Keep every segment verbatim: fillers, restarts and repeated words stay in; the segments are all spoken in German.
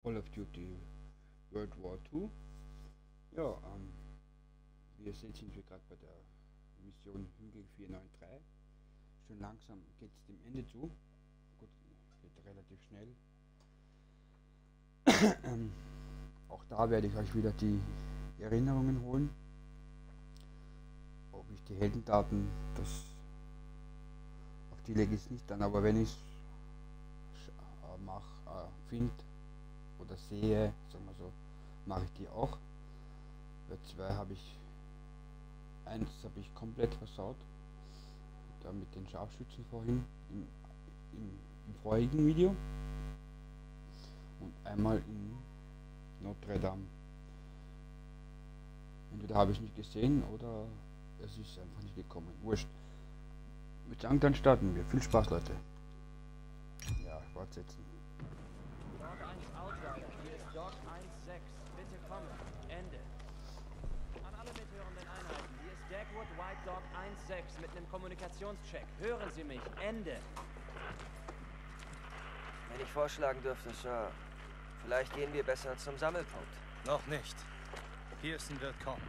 Call of Duty World War zwei. Ja, ähm, wie ihr seht, sind wir gerade bei der Mission Hügel vier neun drei. Schon langsam geht es dem Ende zu. Gut, geht relativ schnell. ähm, auch da werde ich euch wieder die Erinnerungen holen. Ob ich die Heldendaten, das auf die lege ich nicht an, aber wenn ich es äh, mache, äh, finde oder sehe, sagen wir so, mache ich die auch. Bei zwei habe ich, eins habe ich komplett versaut, da mit den Scharfschützen vorhin im, im, im vorigen Video und einmal in Notre Dame. Entweder habe ich nicht gesehen oder es ist einfach nicht gekommen. Wurscht. Mit sagen, dann starten wir. Viel Spaß, Leute. Ja, fortsetzen. Dog eins Outrider, hier ist Dog eins sechs. Bitte kommen. Ende. An alle mithörenden Einheiten, hier ist Dagwood White Dog eins sechs mit einem Kommunikationscheck. Hören Sie mich. Ende. Wenn ich vorschlagen dürfte, Sir, vielleicht gehen wir besser zum Sammelpunkt. Noch nicht. Pearson wird kommen.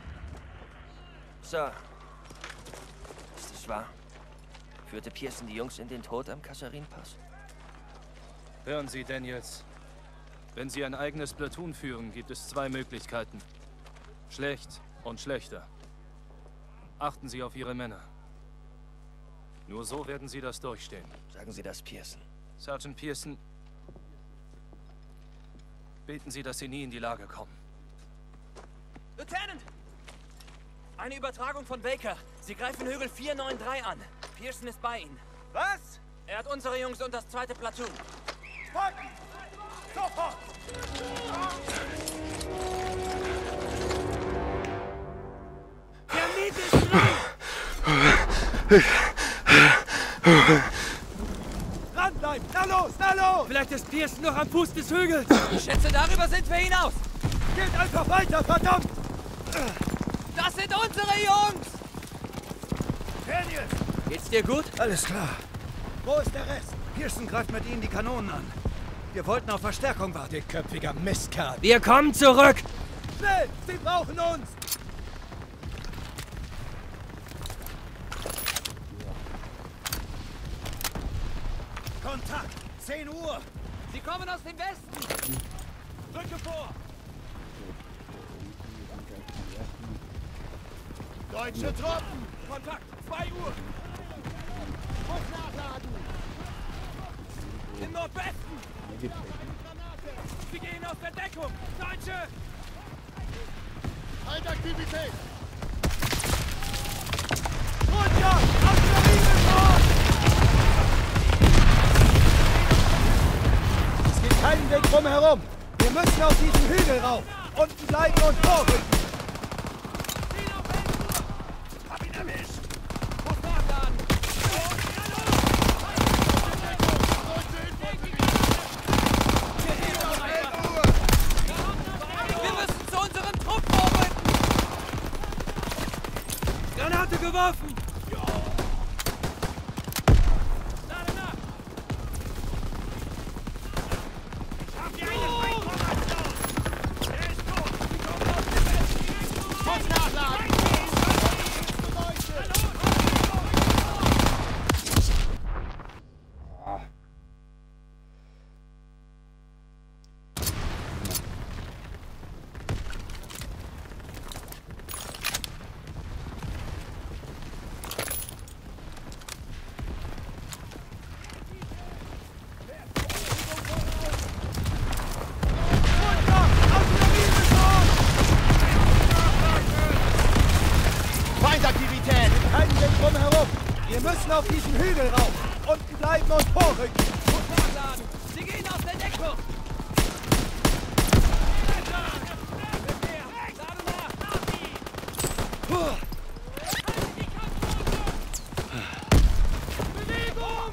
Sir, ist es wahr? Führte Pearson die Jungs in den Tod am Kassarin-Pass? Hören Sie, Daniels. Wenn Sie ein eigenes Platoon führen, gibt es zwei Möglichkeiten. Schlecht und schlechter. Achten Sie auf Ihre Männer. Nur so werden Sie das durchstehen. Sagen Sie das, Pearson. Sergeant Pearson, beten Sie, dass Sie nie in die Lage kommen. Lieutenant! Eine Übertragung von Baker. Sie greifen Hügel vier neun drei an. Pearson ist bei Ihnen. Was? Er hat unsere Jungs und das zweite Platoon. Folgen! Sofort! Der Miet ist frei! Dranbleiben! Na los, na los! Vielleicht ist Pearson noch am Fuß des Hügels. Ich schätze, darüber sind wir hinaus. Geht einfach weiter, verdammt! Das sind unsere Jungs! Daniels! Geht's dir gut? Alles klar. Wo ist der Rest? Pearson greift mit ihnen die Kanonen an. Wir wollten auf Verstärkung warten. Dickköpfiger Mistkerl. Wir kommen zurück! Schnell! Sie brauchen uns! Kontakt! zehn Uhr! Sie kommen aus dem Westen! Rücke vor! Deutsche Truppen! Kontakt! zwei Uhr! Muss nachladen! Im Nordwesten! Sie gehen aus der Deckung! Deutsche! Altaktivität! Runter! Artillerie! Es gibt keinen Weg drumherum! Wir müssen auf diesen Hügel rauf! Unten bleiben und vorrücken! Hab ihn erwischt! Muss nachladen! Wir müssen zu unserem Trupp vorrücken! Granate geworfen! Lade nach! Habt ihr einen Feindkommando? Er ist tot! Sie kommen aus dem Westen! Muss nachladen! Ah. Feindaktivität! Keinen Weg drumherum! Wir müssen auf diesen Hügel rauf! Unten bleiben und vorrücken! Muss nachladen! Sie gehen aus der Deckung! Lade nach! Puh. Bewegung!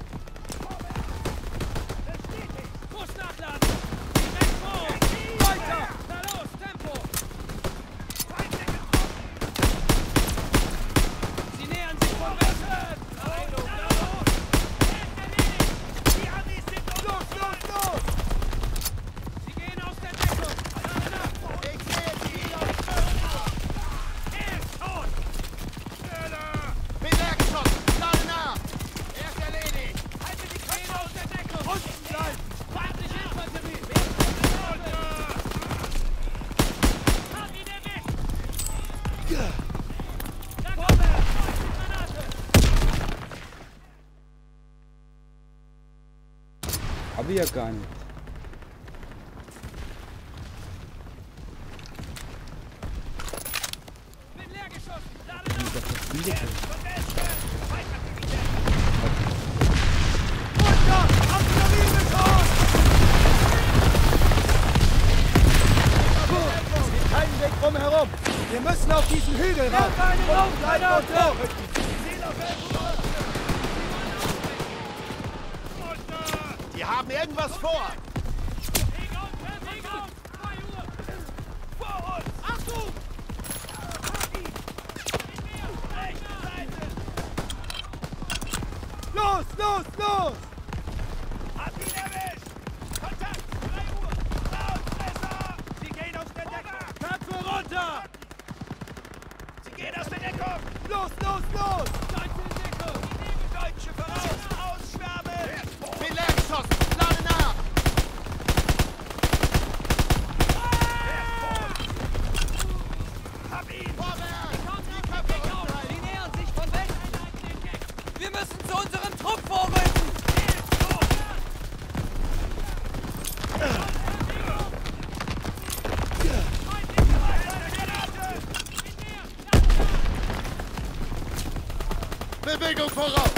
Muss nachladen! Direkt vor! Weiter! Na los, Tempo! Sie nähern sich von Westen! Achtung, na los! wir gar nicht. Bin leer geschossen. Wenn ich das verschwinde kann. Runter! Artilleriebeton! Es gibt keinen Weg drumherum. Wir müssen auf diesen Hügel rauf. Und bleiben uns hoch. Die haben irgendwas vor. Vor uns! Achtung! Los, los, los! Hab ihn erwischt! Kontakt! drei Uhr! Raus, Messer! Sie gehen aus der Deckung! Köpfe runter! Sie gehen aus der Deckung! Los, los, los! Deutsche in Deckung! Deutsche voraus! Ausschwärmen! Bin leer geschossen! Lade nach! Hab ihn! Vorwärts! Die Köpfe runter! Die nähern sich von Westen. Wir müssen zu unserem Trupp vorrücken. Bewegung voraus!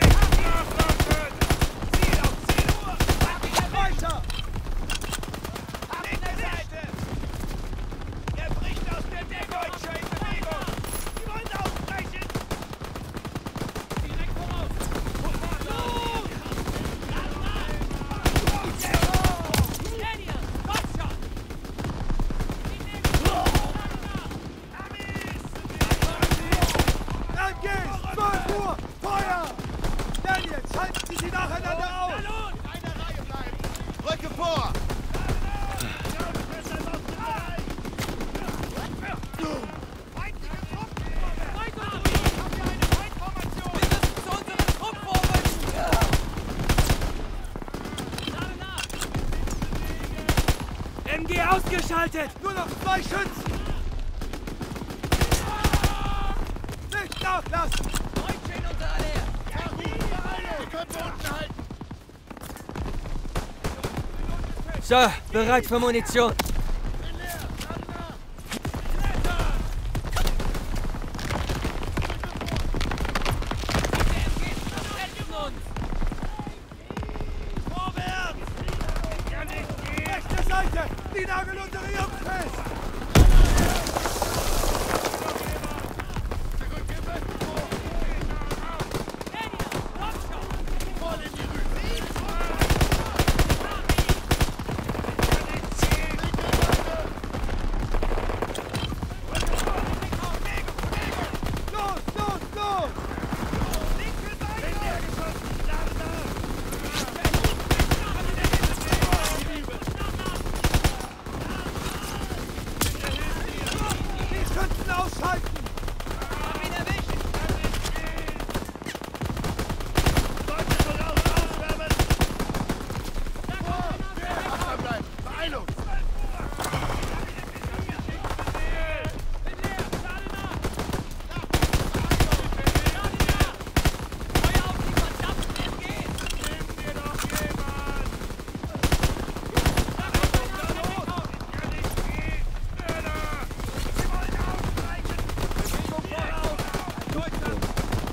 Weiter! Linke Seite! Er bricht aus der Deckung! Deutsche in Bewegung! Sie wollen ausbrechen! Direkt voraus! Los! Daniel, Kopfschuss. Dann geht's! zwölf Uhr! Feuer! Daniel, halten Sie sie nacheinander aus! Eine Reihe bleiben! Rücke vor! Wir müssen zu unserem Trupp vorrücken. M G ausgeschaltet! Nur noch zwei Schützen! Nicht nachlassen! Deutsche in unserer Nähe. Die Köpfe unten halten! So, bereit für Munition. Vorwärts! Rechte Seite! Die nageln unsere Jungs fest! Voll in die Rübe! Los, los, los! Linke Seite! Die Schützen ausschalten! Hab ihn erwischt. Deutsche voraus, auswärmen! Achtsam bleiben! Beeilung! Feuer auf die verdammten M Gs. Nimm dir doch jemand! Kann nicht gehen! Schneller! Sie wollen ausbrechen! Bewegung voraus! Deutschland!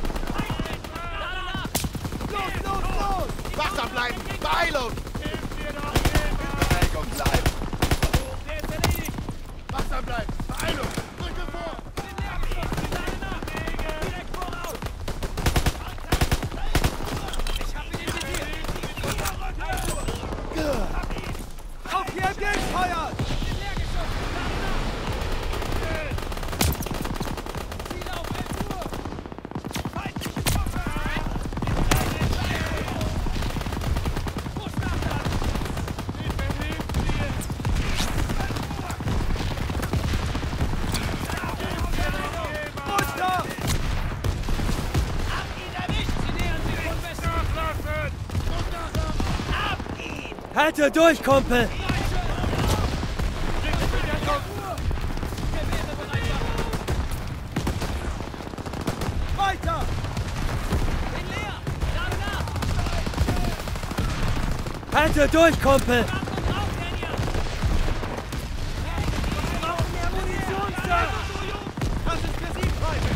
Los, los, los! Wachsam bleiben! Beeilung! Nimm dir doch jemand! Bewegung bleiben! Der ist erledigt! Wachsam bleiben! Beeilung! Rücke vor! Direkt voraus! Ich hab ihn infiziert! Auf die M Gs feuern! Ziel auf elf Uhr! Feindliche Truppe! Runter! Hab ihn erwischt! Sie nähern sich von Westen! Hab ihn! Halte durch, Kumpel. Weiter! Bin leer. Lade nach. Halte durch, Kumpel! Das ist für Sie, Freunde!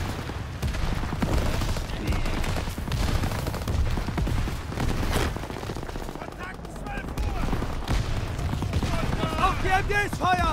Kontakt, zwölf Uhr! Auf die M Gs feuern!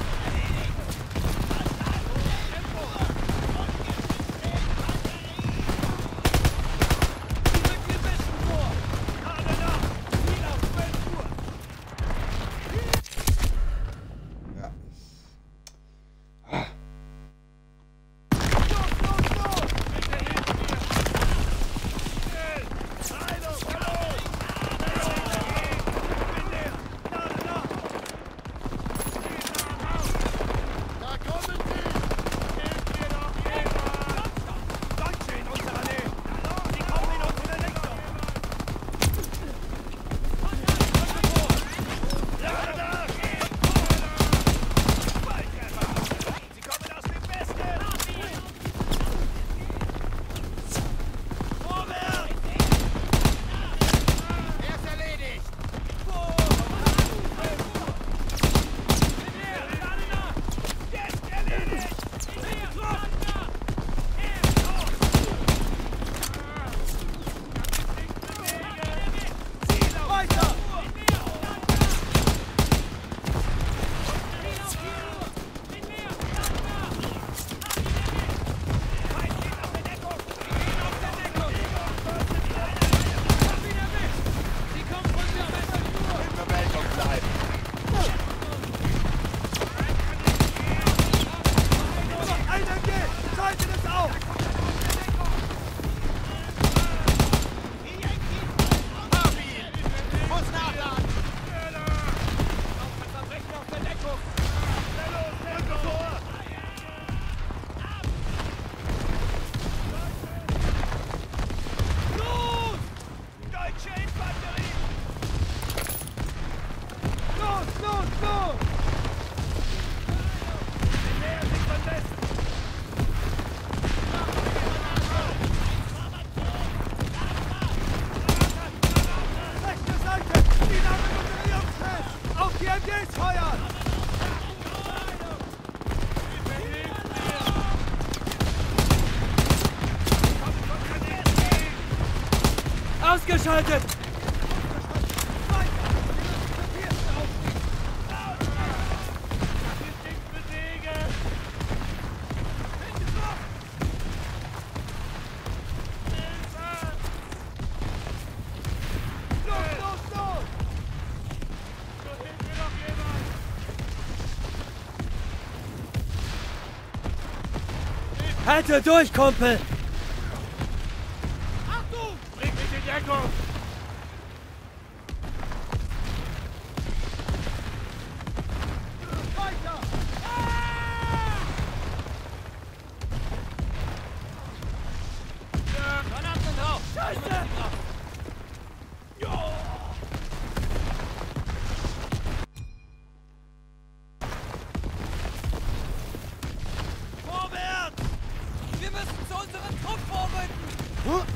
Ausgeschaltet! Halte durch, Kumpel! Achtung! Bring mich in Deckung! Weiter! Granaten drauf! Scheiße! Vorwärts! Wir müssen zu unseren Trupp vorrücken!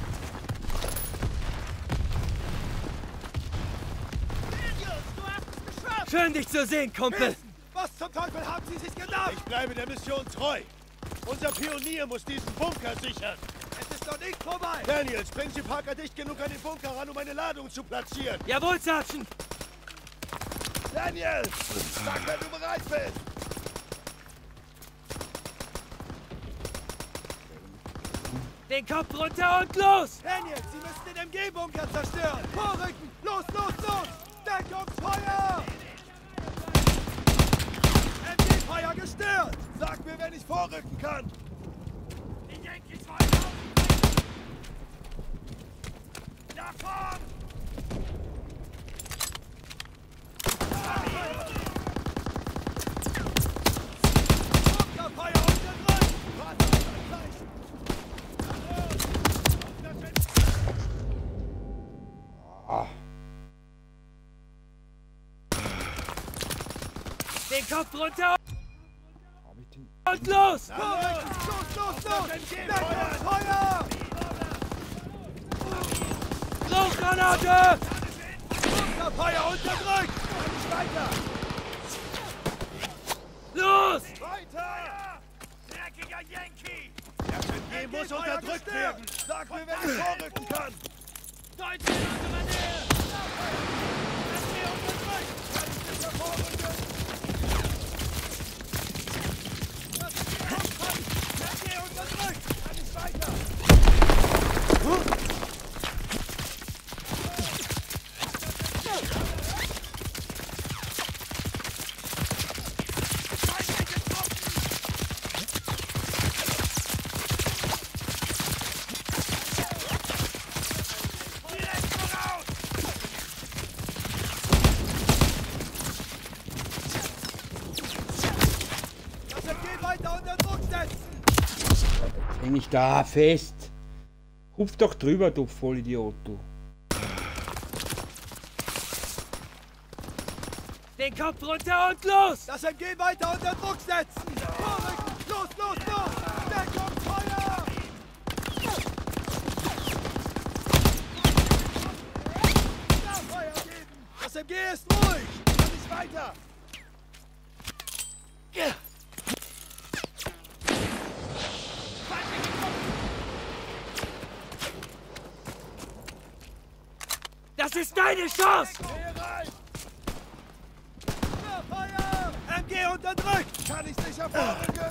Schön, dich zu sehen, Kumpel! Was zum Teufel haben Sie sich gedacht? Ich bleibe der Mission treu. Unser Pionier muss diesen Bunker sichern. Es ist noch nicht vorbei. Daniels, bringen Sie Parker dicht genug an den Bunker ran, um eine Ladung zu platzieren. Jawohl, Sergeant! Daniels, sag, wenn du bereit bist. Den Kopf runter und los! Daniels, Sie müssen den M G-Bunker zerstören. Vorrücken! Los, los, los! Deckungsfeuer! M G-Feuer gestört! Sag mir, wenn ich vorrücken kann! Die Yankees wollen auf! Davon! Bunkerfeuer unten drin! Warte auf dein Zeichen! Den Kopf runter Hab ich den? und los! Vorrücken! Los, los, los! Deckungsfeuer! Rauchgranate! Ja, Feuer unterdrückt! Nicht weiter! Los! Weiter! Dreckiger Yankee! Der S M G muss unterdrückt werden! Sag mir, wenn ich vorrücken kann! Deutsche in unserer Nähe! S M G unterdrückt! Kann ich nicht mehr vorrücken? Das ist die Hauptkampf! S M G unterdrückt! Kann ich weiter! Häng ich da fest. Hupf doch drüber, du Vollidiot, du. Den Kopf runter und los! Das M G weiter unter Druck setzen! Vorrücken! Los, los, los! Deckung, Feuer! Da Feuer geben! Das M G ist ruhig! Kann nicht weiter! Das ist deine Chance! Hier rein! Da Feuer! M G unterdrückt! Kann ich nicht hervorrücken!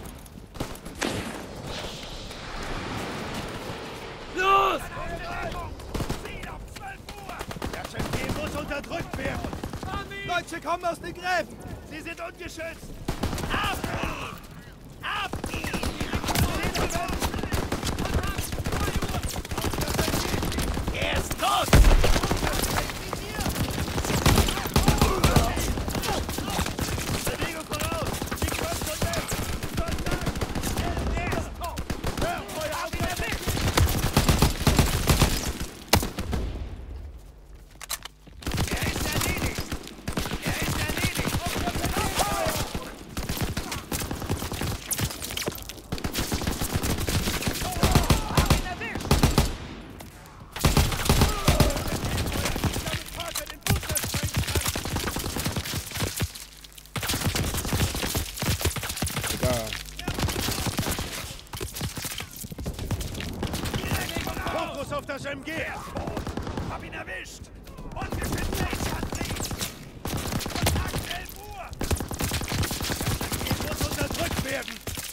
Los! Ziel auf zwölf Uhr! Der S M G muss unterdrückt werden! Deutsche kommen aus den Gräben! Sie sind ungeschützt! Ab ihn! Ab ihn! Er ist tot! Bewegung voraus! Die kommt von weg! Kontakt! Er ist tot! Hör, Feuer auf der Weg! Er ist erledigt! Er ist erledigt! Fokus auf das M G! Hab ihn erwischt! Ungeschützte Infanterie! Kontakt elf Uhr! Das M G muss unterdrückt werden!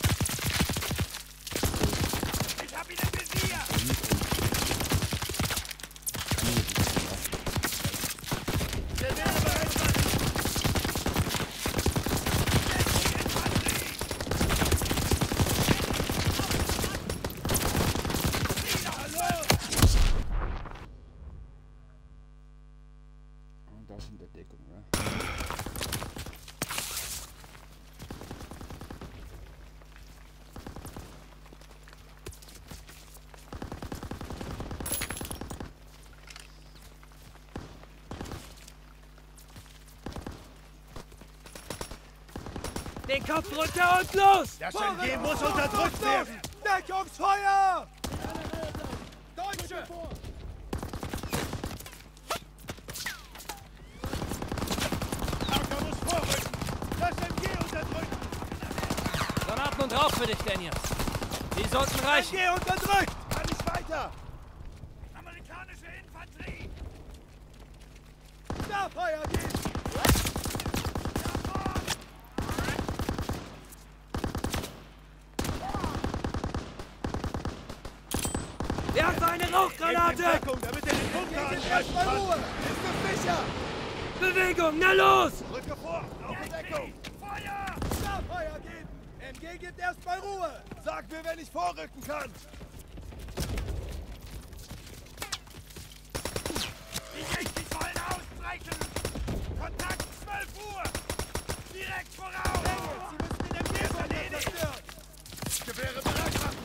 Ich hab ihn im Visier! Gewehre bereit machen! Infanterie! Hallo! Und das in der Deckung, ja. Den Kopf runter und los! Das M G muss unterdrückt werden! Deckungsfeuer! Deutsche! Parker muss vorrücken! Das M G unterdrückt! Granaten und Rauch für dich, Daniels. Die sollten M reichen. G unterdrückt! Kann nicht weiter! Amerikanische Infanterie! Da Feuer geht! Werfe eine Rauchgranate! Deckung, damit er den Bunker angreifen kann! Ruhe! Ist du sicher! Bewegung, na los! Rücke vor! Auf Deckung! Feuer! Da Feuer geben! M G gibt erstmal Ruhe! Sag mir, wenn ich vorrücken kann! Die richtig wollen ausbrechen! Kontakt zwölf Uhr! Direkt voraus! Sie müssen den M G erledigt! Gewehre bereit machen!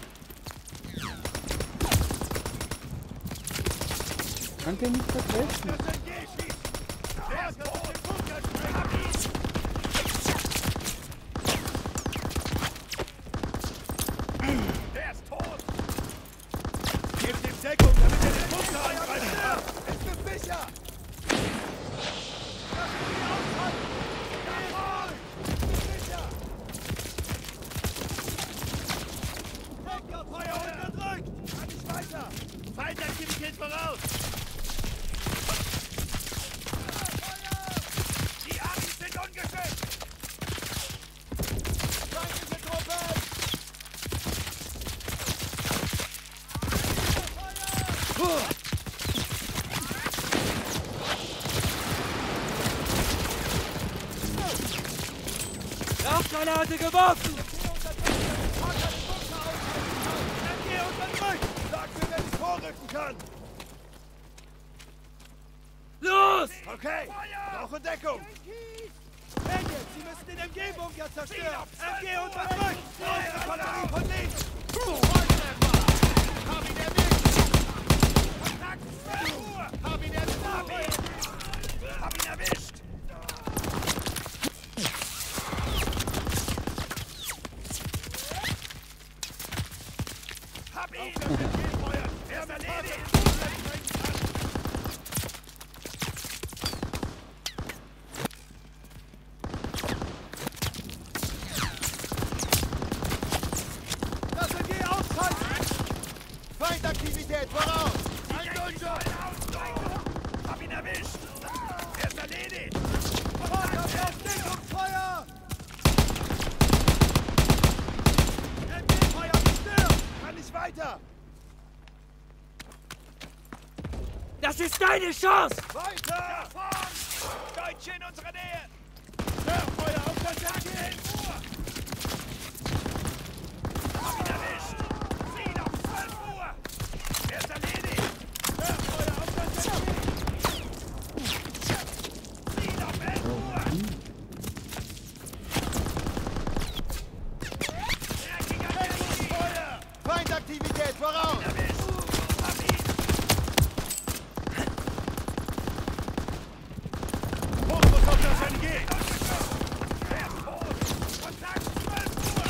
Kann der nicht vertreffen? Das M G schießt! Der ist tot! Den Bunker sprengen! Der ist tot! Gebt ihm Deckung, damit er den Bunker angreifen kann! Ist du sicher? Rauchgranate geworfen! Geh unter Rück! Sag mir, wenn ich vorrücken kann! Los! Okay, brauche Deckung! Daniel, Sie müssen den M G-Bunker zerstören! M G unter Rück! Unsere Batterie von links! Hab ihn erwischt! Kontakt! Hab ihn erwischt! Hab ihn erwischt! Hab ihn! Er ist erledigt! Das M G ausschalten! Feindaktivität voraus! Ein Durchschub! Hab ihn erwischt! Er ist erledigt! Feuer auf Deckungsfeuer! M G-Feuer gestört! Kann nicht weiter! Das ist deine Chance! Weiter! Deutsche in unserer Nähe! Störfeuer auf das M G! Hab ihn erwischt! Ziel auf zwölf Uhr! Er ist erledigt! Störfeuer auf das M G! Ziel auf elf Uhr! Deckungsfeuer! Feindaktivität voraus! Erwischt! Hab ihn! Fokus auf das M G! Er ist tot! Kontakt zwölf Uhr!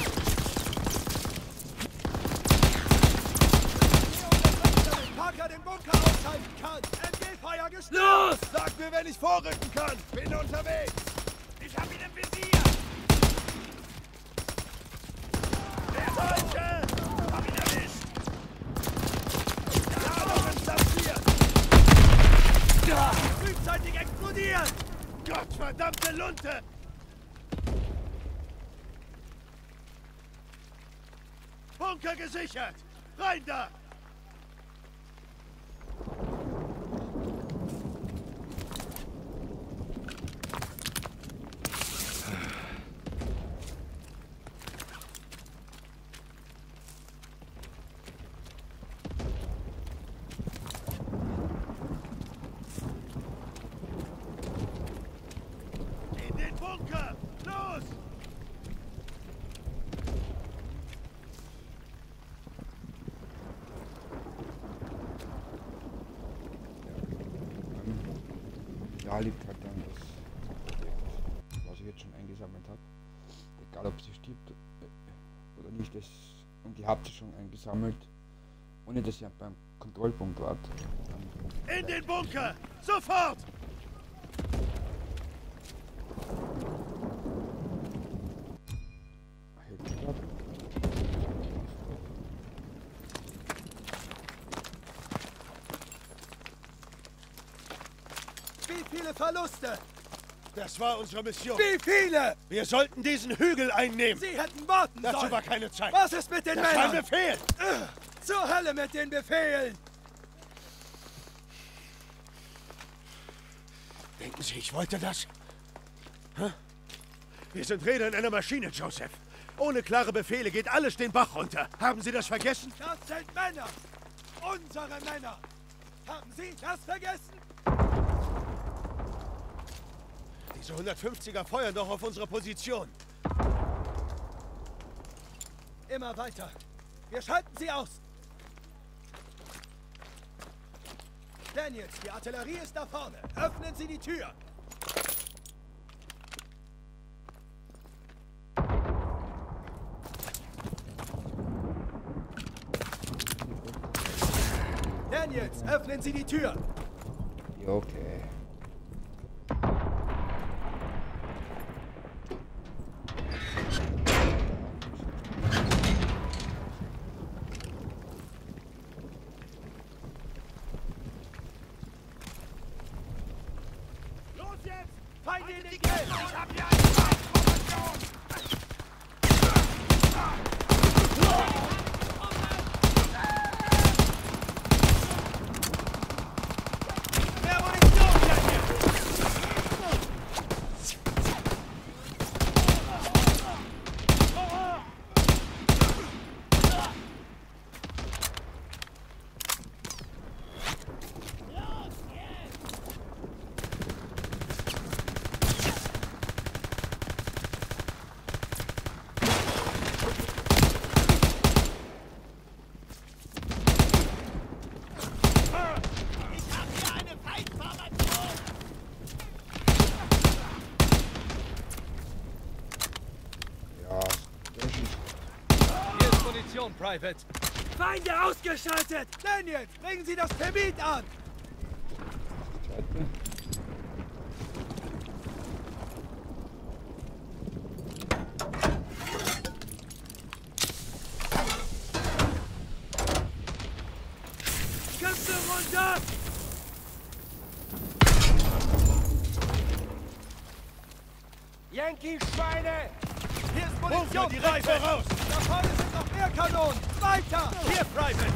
Parker den Bunker aushalten kann! M G-Feuer gestört! Los! Sag mir, wenn ich vorrücken kann! Bin unterwegs! Ich hab ihn im Visier! Der Deutsche! Hab ihn erwischt! Ladung installiert! Ja! Frühzeitig explodieren! Gottverdammte Lunte! Bunker gesichert! Rein da! In den Bunker! Los! Ja, liegt halt dann das, was ich jetzt schon eingesammelt habe. Egal ob sie stirbt äh, oder nicht, das, und ihr habt sie schon eingesammelt, ohne dass ihr beim Kontrollpunkt wart. Dann In den Bunker! Sofort! hält ihr grad. Wie viele Verluste? Das war unsere Mission. Wie viele? Wir sollten diesen Hügel einnehmen. Sie hätten warten Dazu sollen! war keine Zeit. Was ist mit den Das war ein Männern? Befehl. Zur Hölle mit den Befehlen! Denken Sie, ich wollte das? Hä? Wir sind Räder in einer Maschine, Joseph. Ohne klare Befehle geht alles den Bach runter. Haben Sie das vergessen? Das sind Männer! Unsere Männer! Haben Sie das vergessen? Diese hundertfünfziger feuern doch auf unsere Position. Immer weiter. Wir schalten sie aus. Daniels, die Artillerie ist da vorne. Öffnen Sie die Tür. Daniels, öffnen Sie die Tür. Ja, okay. Los jetzt! Feinde in den Grill! Ich hab hier eine Formation! Mehr Munition, Daniel! Munition, Private. Feinde ausgeschaltet! Daniels, bringen Sie das Termit an! Zweite. Köpfe runter! Yankee-Schweine! Hier ist Munition, direkt Private! voraus! Da vorne sind noch mehr Kanonen! Weiter! Hier, Private!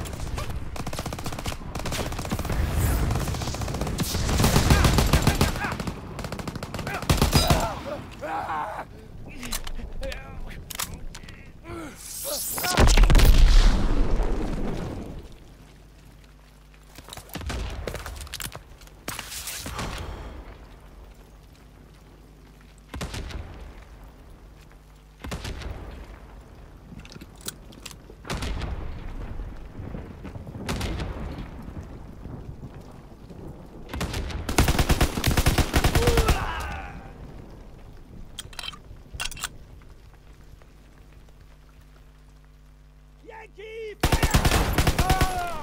Yankee, fire!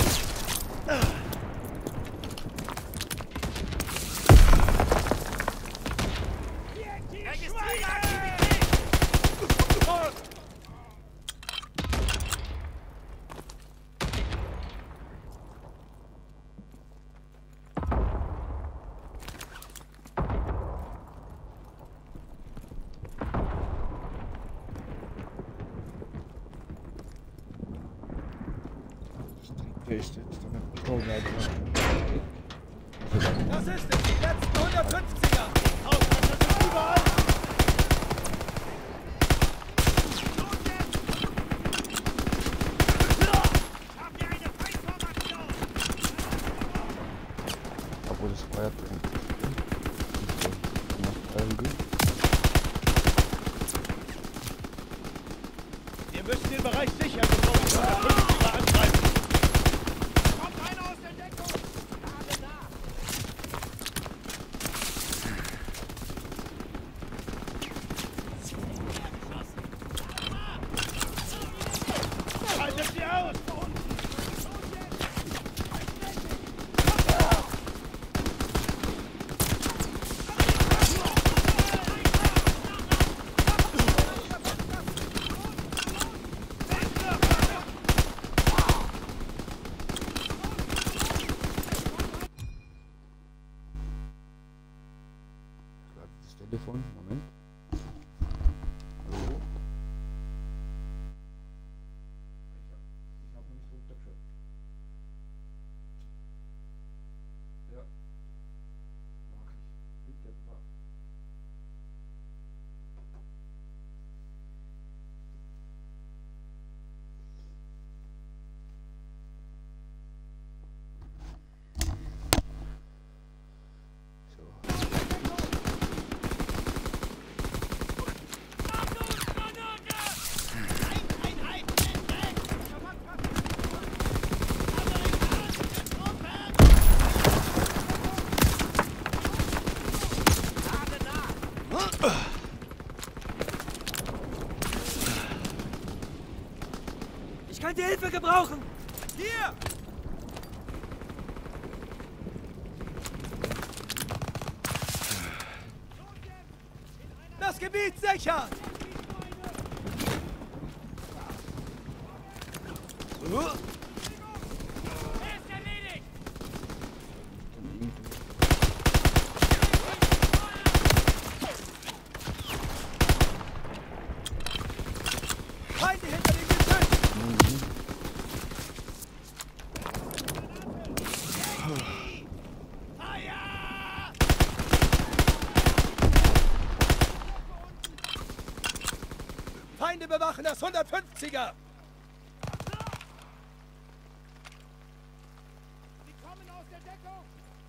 Yankee, Schweine! Das ist jetzt dann ein bisschen weiter. Das ist es! Die letzten hundertfünfziger! Auf, das ist überall! Obwohl das Feuer drin Wir müssen den Bereich sichern, bevor wir hundertfünfziger angreifen. Kommt einer aus der Deckung! Lage nach! Haltet sie aus! Das Telefon, Moment. Hallo? Ich hab, ich hab nicht runtergeschaut. Ja. Mach ich. Bitte, mach. So. Ich könnte Hilfe gebrauchen! Hier! Das Gebiet sichern! Feinde hinter dem Getüll! Feinde bewachen das hundertfünfziger! Sie kommen aus der Deckung!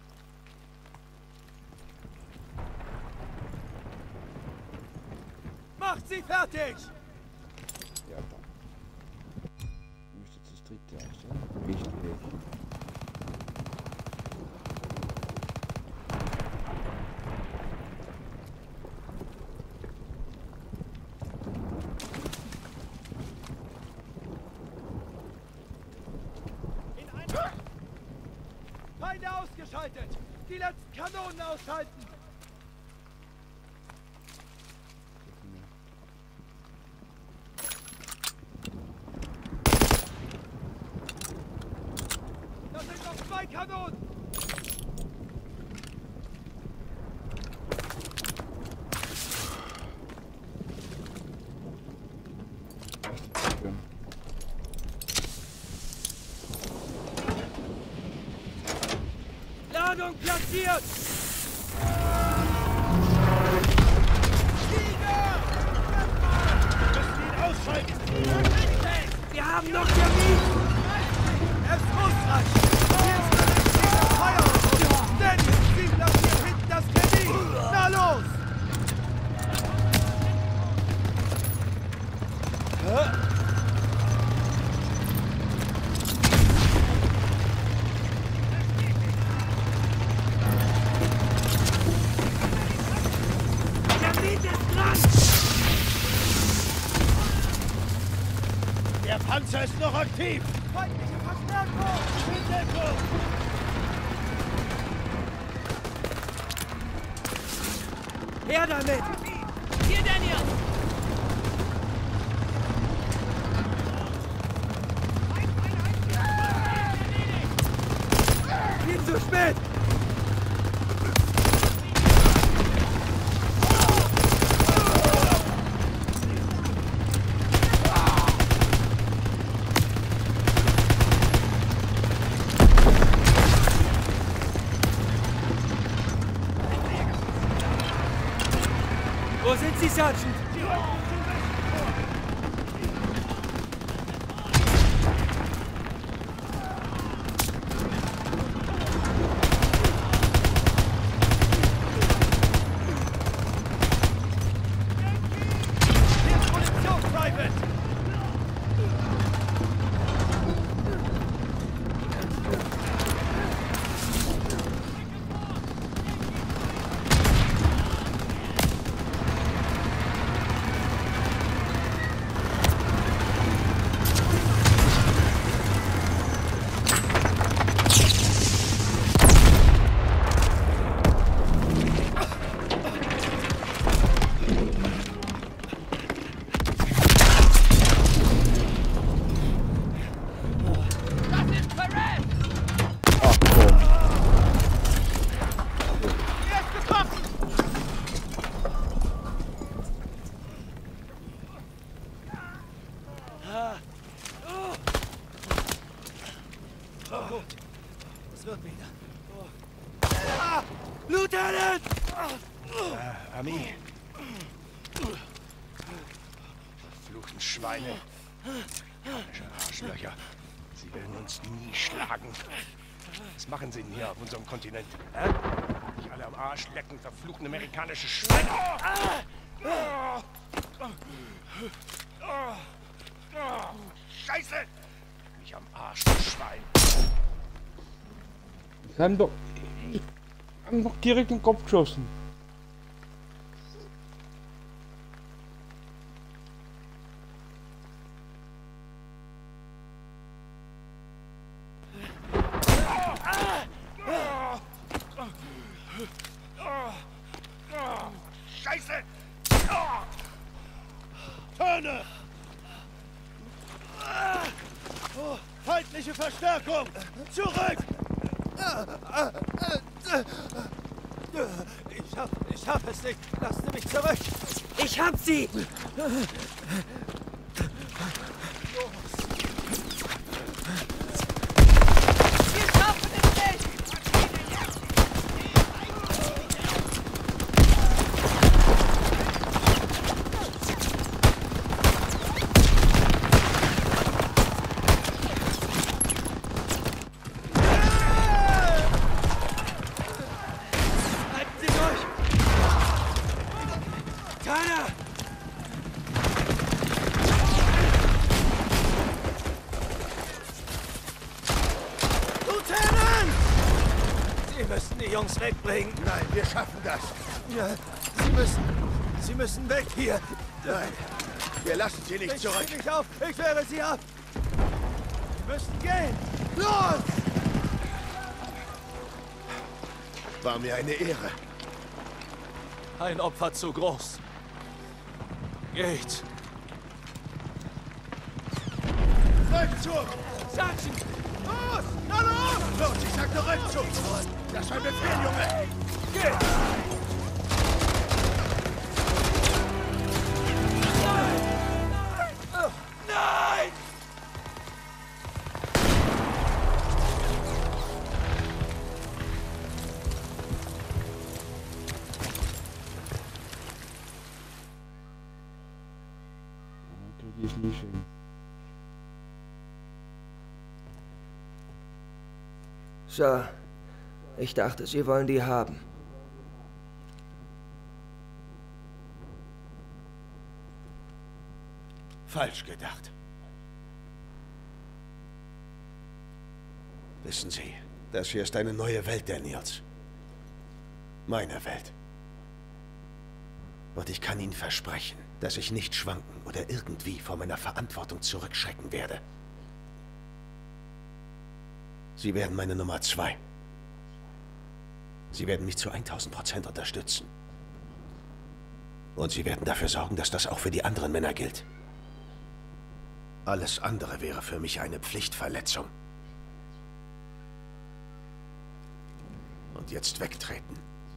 Macht sie fertig! Ja, dann. Ich müsste jetzt das dritte ausstellen. Wichtige. ausgeschaltet! Die letzten Kanonen ausschalten! Das sind noch zwei Kanonen! Ladung platziert! Wir müssen ihn ausschalten! Wir haben noch Termin! Er ist Russland! Hier ist der richtige Feuer! Daniel, sieh nach hier hinten das Termin! Na los! Termin ist dran! Der Panzer ist noch aktiv! Feindliche Verstärkung! In Deckung! Her damit! Hier, Daniel! Viel zu spät! Wo sind Sie, Sergeant? Hier ist Munition, Private! Es wird wieder. Lieutenant! Äh, Ami. Verfluchten Schweine. Komische Arschlöcher. Sie werden uns nie schlagen. Was machen sie denn hier auf unserem Kontinent? Hä? Nicht alle am Arsch lecken, verfluchten amerikanische Schweine. Scheiße! Mich am Arsch, du Schwein. Ich haben doch. Ich haben doch direkt in den Kopf geschossen. Scheiße! Turner! Feindliche Verstärkung! Zurück! Ich schaff, ich schaff es nicht. Lassen Sie mich zurück. Ich hab sie! Wir schaffen es nicht! Halten Sie durch. Keiner! Lieutenant! Sie müssen die Jungs wegbringen. Nein, wir schaffen das. Ja, Sie müssen, Sie müssen weg hier. Nein, wir lassen sie nicht Ich zurück. steh mich auf. Ich wehre Sie ab. Sie müssen gehen. Los! War mir eine Ehre. Ein Opfer zu groß. Geht. Rückzug! Sergeant! Los! Na los! Los, ich sagte Rückzug! Das war ein Befehl, Junge! Geht! Nein! Die ist nie schön. So. Ich dachte, Sie wollen die haben. Falsch gedacht. Wissen Sie, das hier ist eine neue Welt, Daniels. Meine Welt. Und ich kann Ihnen versprechen, dass ich nicht schwanken oder irgendwie vor meiner Verantwortung zurückschrecken werde. Sie werden meine Nummer zwei. Sie werden mich zu tausend Prozent unterstützen. Und Sie werden dafür sorgen, dass das auch für die anderen Männer gilt. Alles andere wäre für mich eine Pflichtverletzung. Und jetzt wegtreten.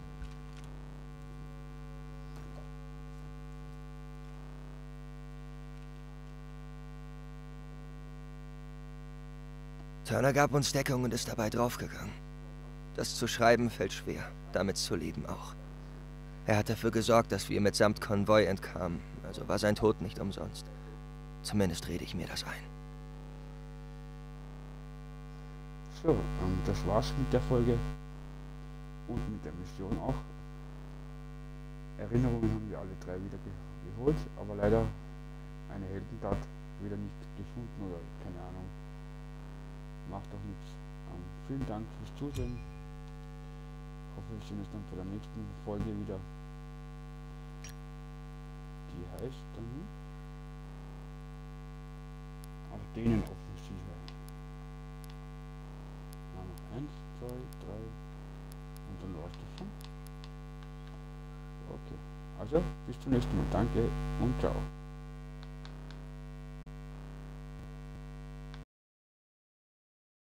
Turner gab uns Deckung und ist dabei draufgegangen. Das zu schreiben fällt schwer, damit zu leben auch. Er hat dafür gesorgt, dass wir mitsamt Konvoi entkamen, also war sein Tod nicht umsonst. Zumindest rede ich mir das ein. So, ähm, das war's mit der Folge und mit der Mission auch. Erinnerungen haben wir alle drei wieder ge geholt, aber leider eine Heldentat wieder nicht gefunden oder keine Ahnung. Macht doch nichts. Ähm, vielen Dank fürs Zusehen. Ich hoffe, wir sehen uns dann bei der nächsten Folge wieder. Die heißt dann Ardennenoffensive. Noch eins, zwei, drei und dann war's das schon. Okay. Also bis zum nächsten Mal. Danke und ciao.